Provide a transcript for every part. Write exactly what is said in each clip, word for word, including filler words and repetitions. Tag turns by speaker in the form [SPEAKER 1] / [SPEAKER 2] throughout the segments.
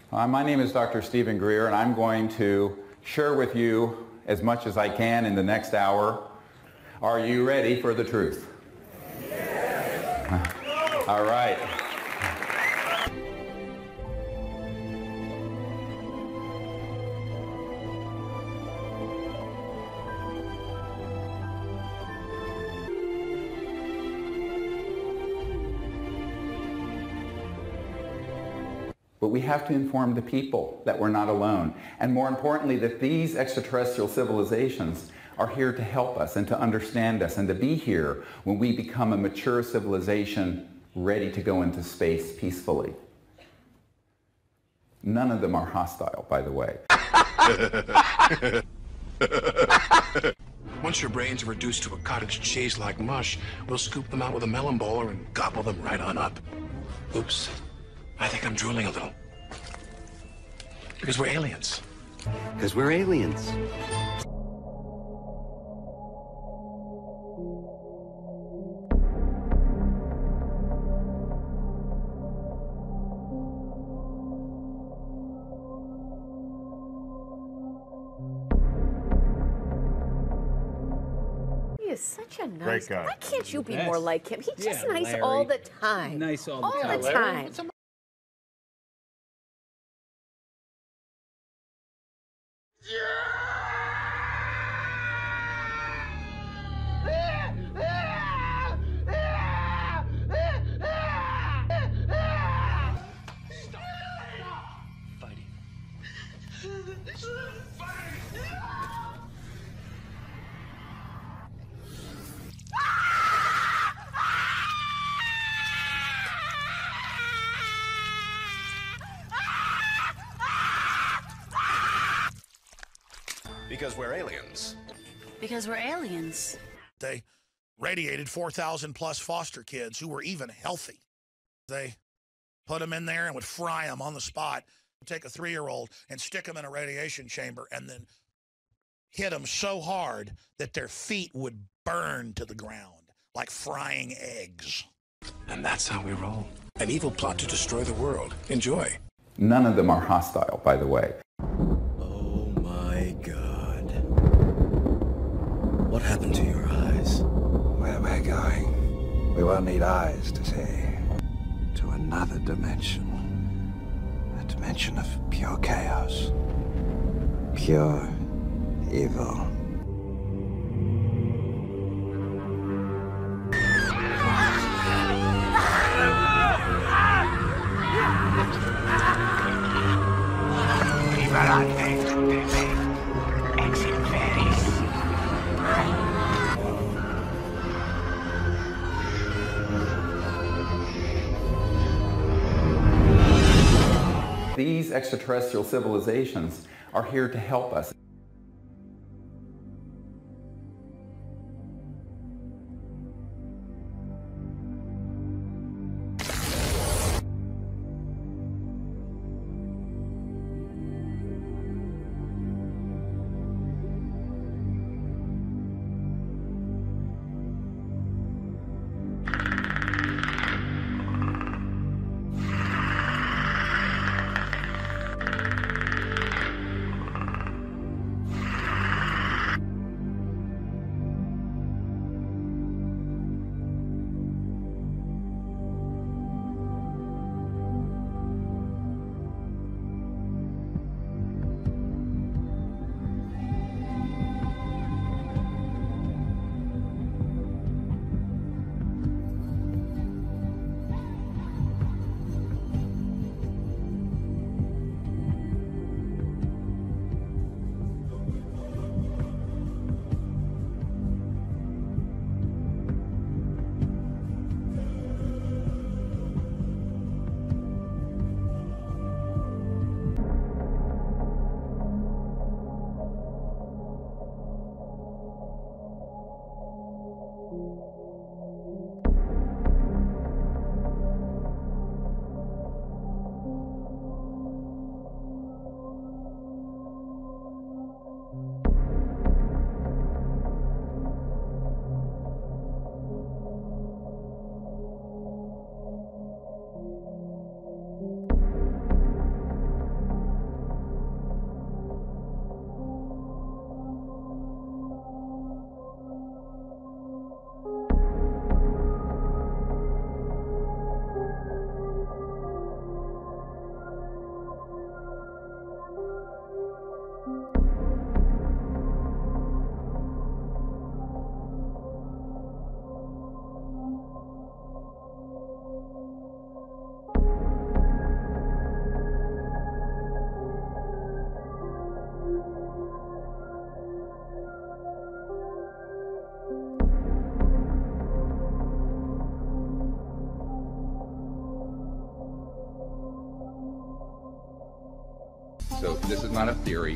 [SPEAKER 1] Uh, my name is Doctor Stephen Greer, and I'm going to share with you as much as I can in the next hour. Are you ready for the truth? Yes. All right. But we have to inform the people that we're not alone. And more importantly, that these extraterrestrial civilizations are here to help us and to understand us and to be here when we become a mature civilization ready to go into space peacefully. None of them are hostile, by the way.
[SPEAKER 2] Once your brains are reduced to a cottage cheese like mush, we'll scoop them out with a melon bowler and gobble them right on up. Oops. I think I'm drooling a little. Because we're aliens.
[SPEAKER 3] Because we're aliens.
[SPEAKER 4] He is such a nice
[SPEAKER 5] Great guy.
[SPEAKER 4] Why can't you be
[SPEAKER 6] Yes.
[SPEAKER 4] more like him? He's just
[SPEAKER 6] Yeah,
[SPEAKER 4] nice
[SPEAKER 6] Larry.
[SPEAKER 4] all the time.
[SPEAKER 6] Nice all the
[SPEAKER 4] all
[SPEAKER 6] time.
[SPEAKER 4] the time.
[SPEAKER 2] Because we're aliens.
[SPEAKER 7] Because we're aliens.
[SPEAKER 8] They radiated four thousand plus foster kids who were even healthy. They put them in there and would fry them on the spot, take a three-year-old and stick them in a radiation chamber and then hit them so hard that their feet would burn to the ground like frying eggs.
[SPEAKER 2] And that's how we roll. An evil plot to destroy the world. Enjoy.
[SPEAKER 1] None of them are hostile, by the way.
[SPEAKER 3] Oh my God. What happened to your eyes?
[SPEAKER 9] Where we're going, we won't need eyes to see. To another dimension. A dimension of pure chaos. Pure evil.
[SPEAKER 1] These extraterrestrial civilizations are here to help us. So this is not a theory.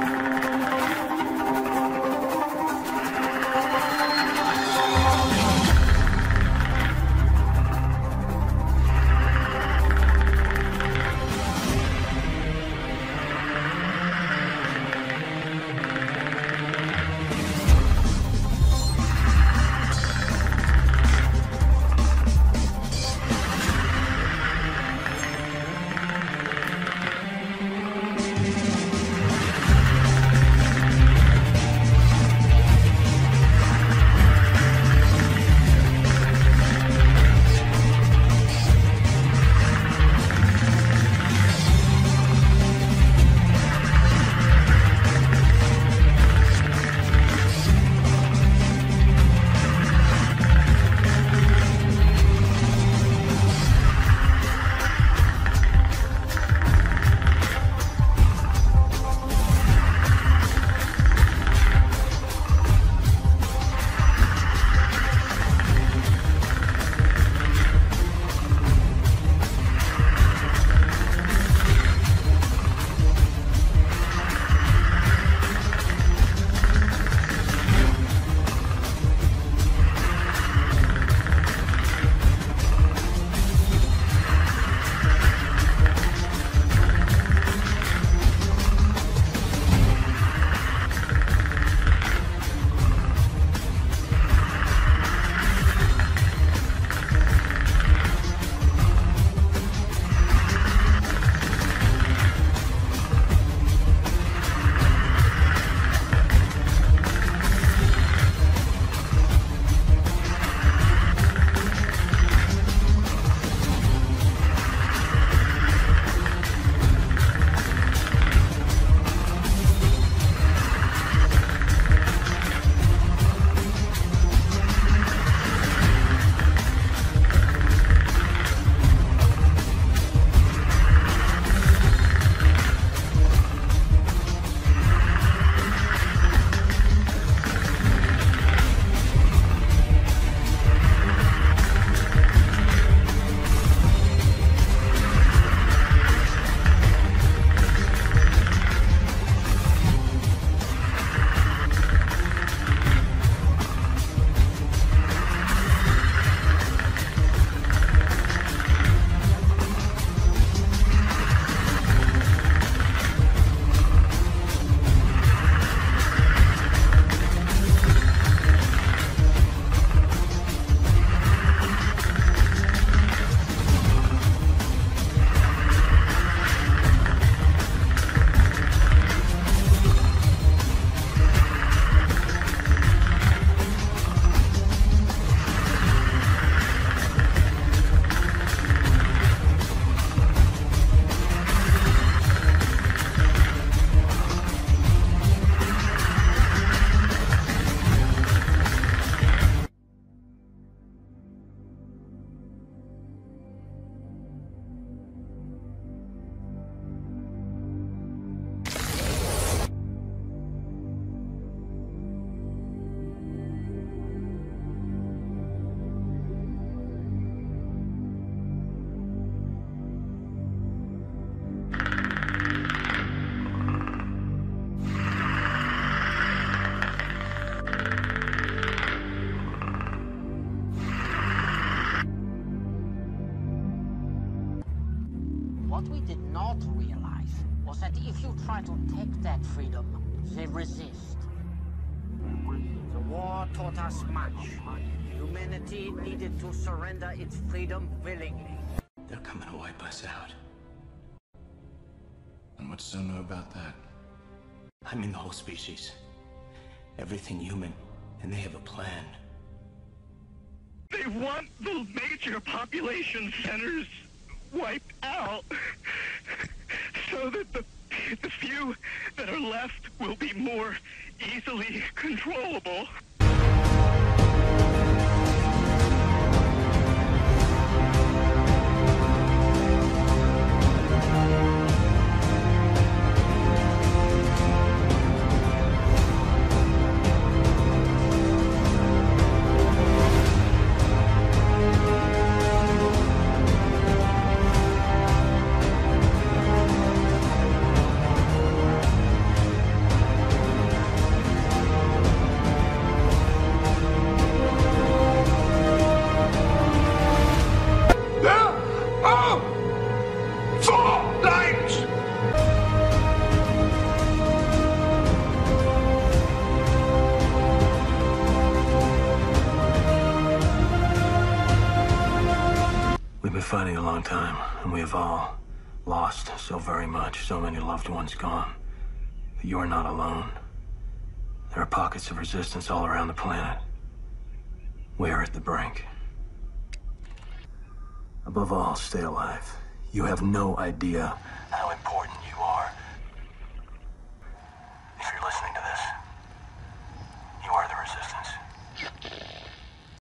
[SPEAKER 5] What we did not realize was that if you try to take that freedom, they resist. The war taught us much. Humanity needed to surrender its freedom willingly.
[SPEAKER 3] They're coming to wipe us out. And what's so new about that? I mean the whole species. Everything human, and they have a plan.
[SPEAKER 6] They want those major population centers wiped out so that the, the few that are left will be more easily controllable.
[SPEAKER 3] fighting a long time, and we have all lost so very much, so many loved ones gone. But you are not alone. There are pockets of resistance all around the planet. We are at the brink. Above all, stay alive. You have no idea